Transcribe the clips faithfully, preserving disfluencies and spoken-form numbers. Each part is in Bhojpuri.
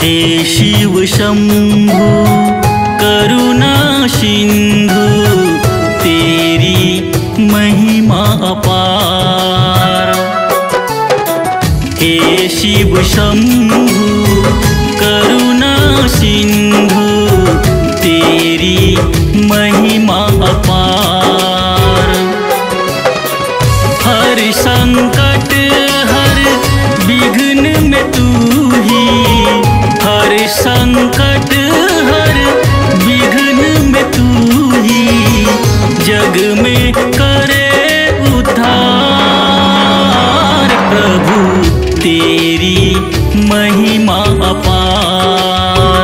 हे शिव शंभु करुणा सिंधु, तेरी महिमा अपार। हे शिव शंभु करुणा सिंधु, तेरी महिमा अपार। हर संकट हर विघ्न में तू ही, हर संकट हर विघ्न में तू ही, जग में करे उद्धार। प्रभु तेरी महिमा अपार।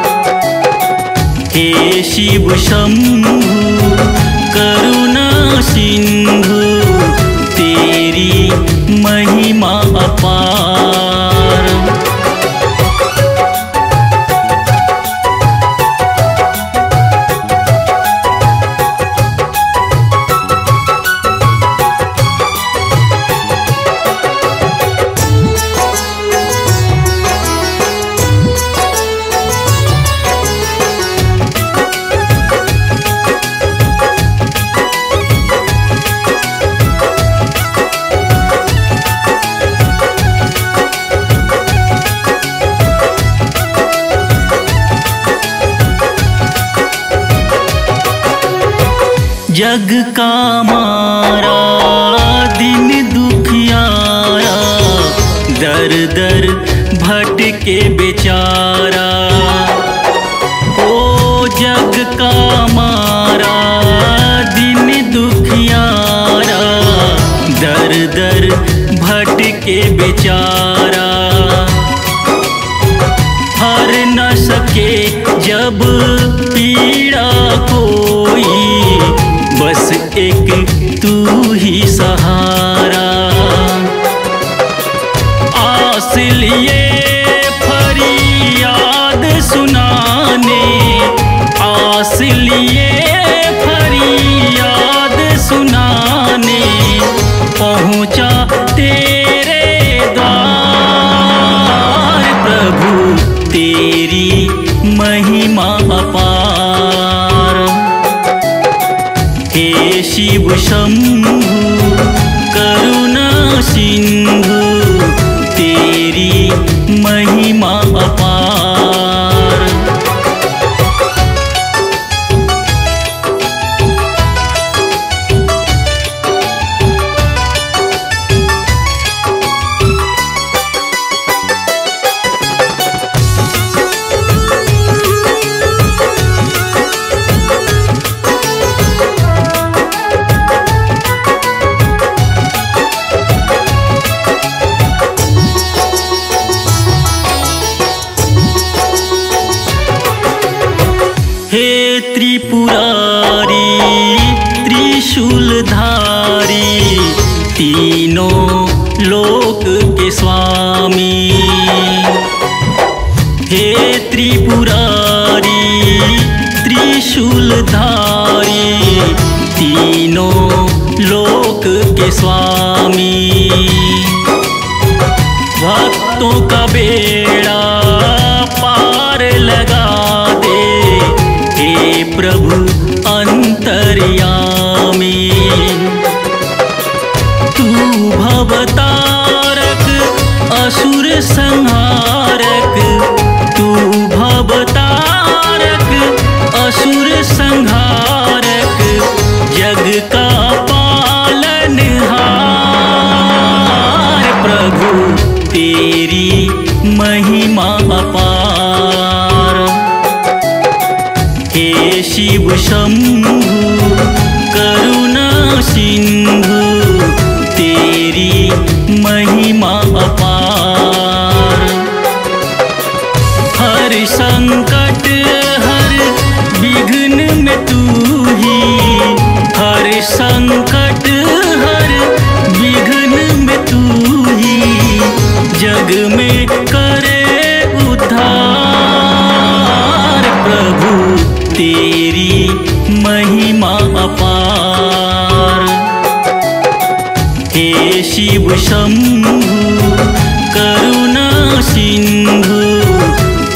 हे शिव शंभु करुणा सिंधु, तेरी महिमा अपार। जग का मारा दिन दुखियारा, दर दर भटके बेचारा। ओ जग का मारा दिन दुखियारा, दर दर भटके बेचारा। हर न सके जब पीड़ा कोई, बस एक तू ही सहारा। आस लिए फरियाद सुनाने, आस लिए फरियाद सुनाने, पहुँचा तेरे द्वार। प्रभु तेरी महिमा अपार। हे शिव शंभु करुणा सिंधु, तेरी महिमा अपार। हे त्रिपुरारी त्रिशूलधारी, तीनों लोक के स्वामी। हे त्रिपुरारी त्रिशूलधारी, तीनों लोक के स्वामी। भक्तों का बेड़ा पार लगा दे, हे प्रभु अंतर्यामी। तू भवतारक असुर संहारक, तू भवतारक असुर संहारक, जग का पालनहार। प्रभु तेरी महिमा अपार। हे शिव शंभु करुणा सिंधु, तेरी महिमा अपार। हर संकट हर विघ्न में तू ही, हर संकट हर विघ्न में तू ही, जग में करे उद्धार। प्रभु तेरी महिमा अपार। हे शिव शंभु करुणा सिंधु,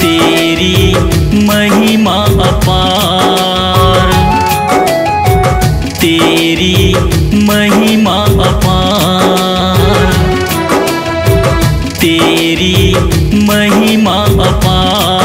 तेरी महिमा अपार।